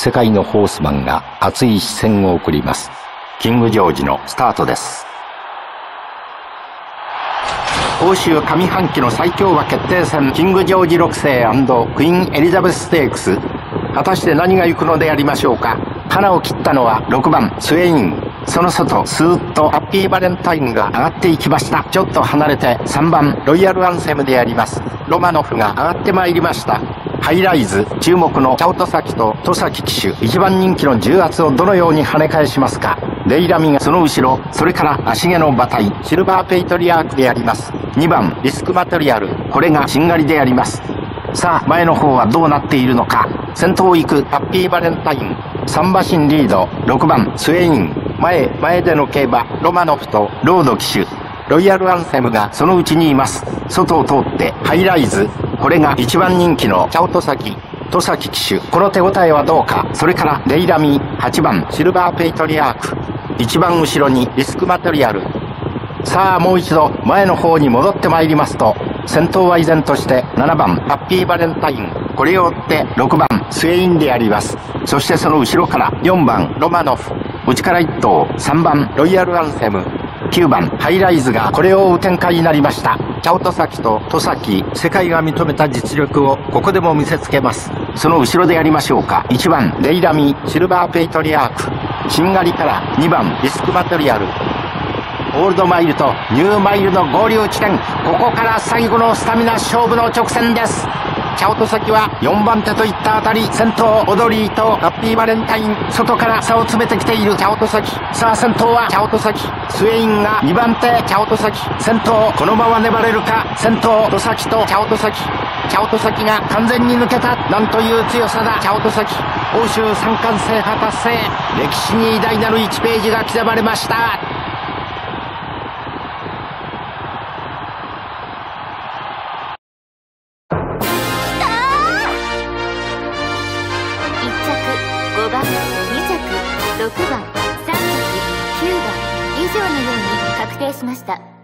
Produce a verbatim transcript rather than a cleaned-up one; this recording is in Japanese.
世界のホースマンが熱い視線を送ります。キングジョージのスタートです。欧州上半期の最強馬決定戦、キングジョージろくせい&クイーンエリザベスステークス。果たして何が行くのでありましょうか。花を切ったのはろくばんスウェイン。その外スーッとハッピーバレンタインが上がっていきました。ちょっと離れてさんばんロイヤルアンセムでありますロマノフが上がってまいりました。ハイライズ注目のチャオトサキとトサキ騎手、いちばん人気の重圧をどのように跳ね返しますか。レイラミがその後ろ、それから足毛の馬体シルバーペイトリアークであります。にばんリスクマテリアル、これがしんがりであります。さあ前の方はどうなっているのか。先頭を行くハッピーバレンタイン、さん馬身リードろくばんスウェイン、前前での競馬ロマノフとロード騎手、ロイヤルアンセムがそのうちにいます。外を通ってハイライズ、これがいちばん人気のチャオトサキトサキ騎手、この手応えはどうか。それからレイラミはちばんシルバーペイトリアーク、一番後ろにリスクマテリアル。さあもう一度前の方に戻ってまいりますと、先頭は依然としてななばんハッピーバレンタイン、これを追ってろくばんスウェインであります。そしてその後ろからよんばんロマノフ、内からいっ頭さんばんロイヤルアンセム、きゅうばんハイライズがこれを追う展開になりました。チャオトサキとトサキ、世界が認めた実力をここでも見せつけます。その後ろでやりましょうか。いちばんレイラミシルバーペイトリアーク、しんがりからにばんリスクマテリアル、オールドマイルとニューマイルの合流地点、ここから最後のスタミナ勝負の直線です。チャオトサキはよんばん手といったあたり、先頭オドリーとハッピーバレンタイン、外から差を詰めてきているチャオトサキ。さあ先頭はチャオトサキ、スウェインがにばん手、チャオトサキ先頭、このまま粘れるか。先頭トサキとチャオトサキ、チャオトサキが完全に抜けた。なんという強さだチャオトサキ。欧州三冠制覇達成、歴史に偉大なるいちページが刻まれました。 ごばん、に着、ろくばん、さん着、きゅうばん以上のように確定しました。